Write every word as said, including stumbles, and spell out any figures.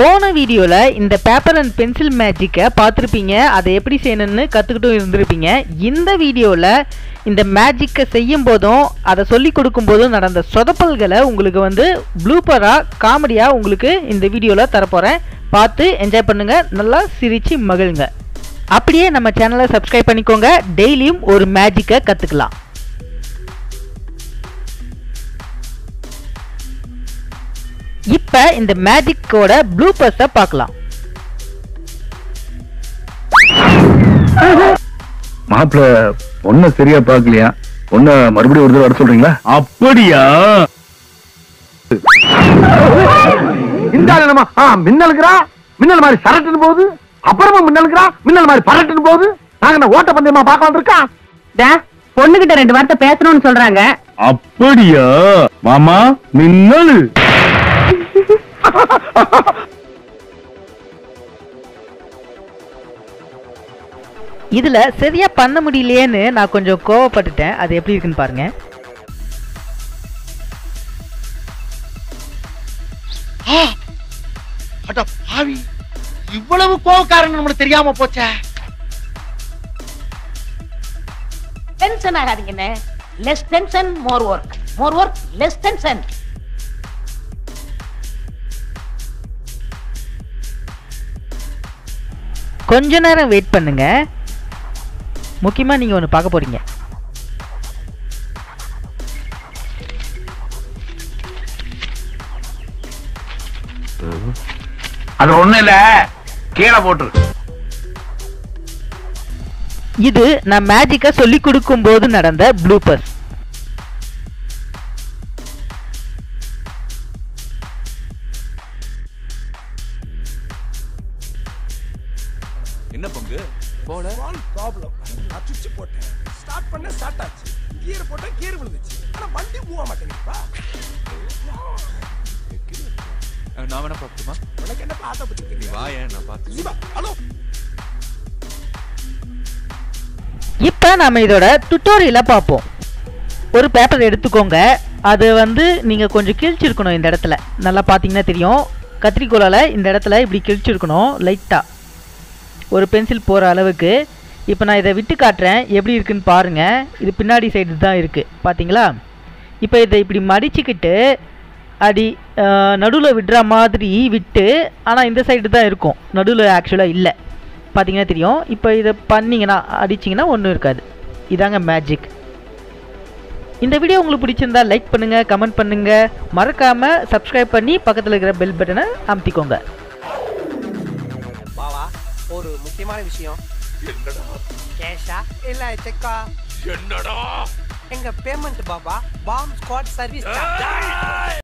போன வீடியோல இந்த பேப்பர் அண்ட் பென்சில் மேஜிக்கை பார்த்துருப்பீங்க. அதை எப்படி செய்யணும்னு கற்றுக்கிட்டும் இருந்திருப்பீங்க. இந்த வீடியோவில் இந்த மேஜிக்கை செய்யும் போதும் அதை சொல்லி கொடுக்கும் போதும் நடந்த சொதப்பல்களை உங்களுக்கு வந்து ப்ளூப்பராக காமெடியாக உங்களுக்கு இந்த வீடியோவில் தரப்போகிறேன். பார்த்து என்ஜாய் பண்ணுங்கள், நல்லா சிரித்து மகிழுங்க. அப்படியே நம்ம சேனலை சப்ஸ்கிரைப் பண்ணிக்கோங்க. டெய்லியும் ஒரு மேஜிக்கை கற்றுக்கலாம். இப்ப இந்த மேஜிக்கோட ப்ளூப்பர்ஸை பார்க்கலாம். மாப்பிள்ள பொண்ண சரியா பாக்கலையா? பொண்ண மறுபடியும் ஒரு தடவை வர சொல்றீங்களா? அப்படியா? இந்த மின்னலுக்குறா மின்னல் மாதிரி சரட்டுன்னு போகுது, அப்புறமா மின்னலுக்குறா மின்னல் மாதிரி பரட்டுன்னு போகுது. நாங்க ஓட்ட பந்தயமா பார்க்க வந்திருக்கோம். பொண்ணுகிட்ட ரெண்டு வார்த்தை பேசணும்னு சொல்றாங்க. அப்படியா மாமா? மின்னல் இதுல சரியா பண்ண முடியலையேன்னு நான் கொஞ்சம் கோவப்பட்டுட்டேன். அது எப்படி இருக்குன்னு பாருங்க. அட பாவி, இவ்வளவு கோவக்காரன் நம்மளுக்கு தெரியாம போச்சே. டென்ஷன் ஆகாதீங்கண்ணே. Less tension more work, more work less tension. கொஞ்ச நேரம் வெயிட் பண்ணுங்க. முக்கியமா நீங்க ஒன்று பார்க்க போறீங்க. அது ஒண்ணு இல்ல, கீழே போட்டு. இது நான் மேஜிக்கை சொல்லி கொடுக்கும் போது நடந்த ப்ளூப்பர்ஸ். என்ன பங்கு போல வால் ப்ராப்ளம். நான் சுவிட்ச் போட்டேன், ஸ்டார்ட் பண்ண ஸ்டார்ட் ஆச்சு, கியர் போட்டா கியர் விழுந்துச்சு, ஆனா வண்டி மூவ மாட்டேங்குதுப்பா. நான் வேணா பாத்துமா? உனக்கு என்ன பாத்த பத்தி தெரியும்? வா, ஏன் நான் பாத்து. ஹலோ, இப்போ நாம இதோட டுட்டோரியலை பார்ப்போம். ஒரு பேப்பர் எடுத்துக்கோங்க. அது வந்து நீங்கள் கொஞ்சம் கிழிச்சிருக்கணும். இந்த இடத்துல நல்லா பார்த்தீங்கன்னா தெரியும். கத்திரிக்கோலால் இந்த இடத்துல இப்படி கிழிச்சிருக்கணும் லைட்டாக, ஒரு பென்சில் போகிற அளவுக்கு. இப்போ நான் இதை விட்டு காட்டுறேன், எப்படி இருக்குன்னு பாருங்கள். இது பின்னாடி சைடு தான் இருக்குது, பார்த்தீங்களா? இப்போ இதை இப்படி மடிச்சுக்கிட்டு அடி நடுவில் விடுற மாதிரி விட்டு, ஆனால் இந்த சைடு தான் இருக்கும், நடுவில் ஆக்சுவலாக இல்லை. பார்த்தீங்கன்னா தெரியும். இப்போ இதை பண்ணிங்கன்னா அடிச்சிங்கன்னா ஒன்றும் இருக்காது. இதாங்க மேஜிக். இந்த வீடியோ உங்களுக்கு பிடிச்சிருந்தா லைக் பண்ணுங்கள், கமெண்ட் பண்ணுங்கள், மறக்காமல் சப்ஸ்கிரைப் பண்ணி பக்கத்தில் இருக்கிற பெல் பட்டனை அமுத்திக்கோங்க. பாவா, ஒரு முக்கியமான விஷயம். என்னடா? கேஷா இல்ல செக்கா? என்னடா? எங்க பேமெண்ட் பாபா பாம் ஸ்குவாட் சர்வீஸ்.